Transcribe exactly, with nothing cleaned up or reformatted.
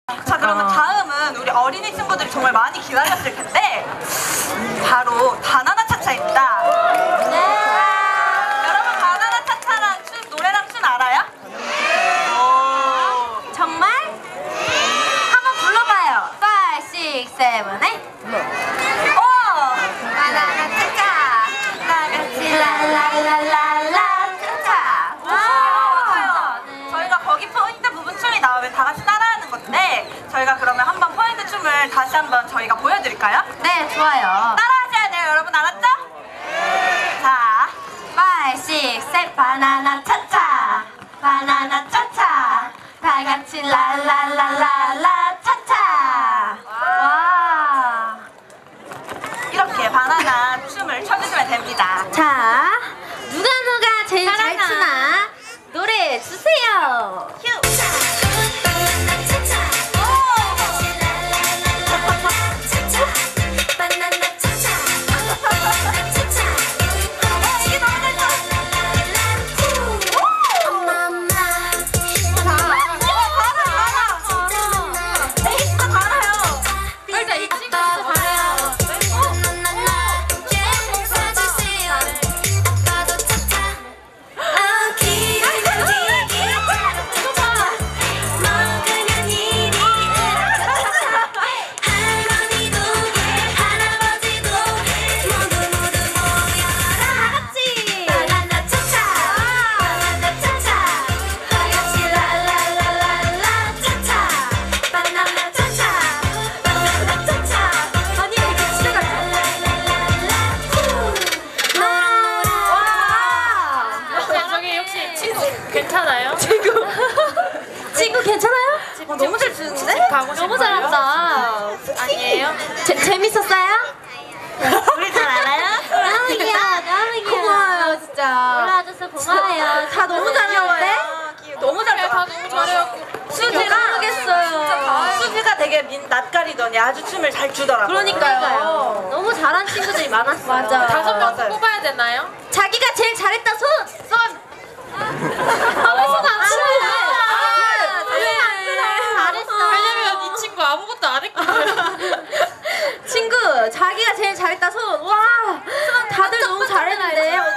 자, 그러면 다음은 우리 어린이 친구들이 정말 많이 기다렸을 텐데 바로 바나나 차차입니다. 네. 여러분 바나나 차차랑 춤, 노래랑 춤 알아요? 오. 정말? 한번 불러봐요. five, six, seven, eight. 오! 바나나 차차 나같이 랄랄랄랄라 차차. 와, 저희가 거기 포인트 부분 춤이 나오면 다 같이 따라하는 건데 저희가 그러면 한번 포인트 춤을 다시 한번 저희가 보여드릴까요? 네, 좋아요. 따라하셔야 돼요, 여러분. 알았죠? 자, five, six, seven. 바나나 차차 바나나 차차 다 같이 랄랄랄랄라 차차. 와. 이렇게 바나나 춤을 춰주시면 됩니다. 자, 누가 누가 제일 잘 추나 노래 주세요. 휴! 괜찮아요? 친구 친구 괜찮아요? 어, 너무 잘 추는데? 가고 너무 싶어요? 잘한다. 아니에요? 재, 재밌었어요? 우리 잘 알아요? 너무 귀여워 너무 귀여워. 고마워요 진짜. 올라와줘서 고마워요. 다 너무 잘하는데? 너무 잘 다 너무 잘해요. 수지가 모르겠어요. 수지가 되게 민, 낯가리더니 아주 춤을 잘 추더라고요. 그러니까요. 너무 잘한 친구들이 많았어요. 맞아. 다섯 명 맞아요. 뽑아야 되나요? 자기가 제일 잘했다 손! 손! 아, 왜 손 안 치워요? 잘했어. 왜냐면 이 친구 아무것도 안 했거든요. 친구, 자기가 제일 잘했다 손! 와! 다들 너무 잘했는데?